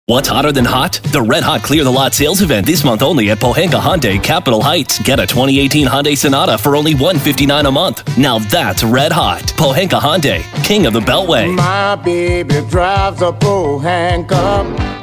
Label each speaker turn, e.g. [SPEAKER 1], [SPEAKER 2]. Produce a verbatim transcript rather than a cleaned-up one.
[SPEAKER 1] What's hotter than hot? The Red Hot Clear the Lot sales event this month only at Pohanka Hyundai, Capitol Heights. Get a twenty eighteen Hyundai Sonata for only one hundred fifty-nine dollars a month. Now that's red hot. Pohanka Hyundai, king of the Beltway.
[SPEAKER 2] My baby drives a Pohanka.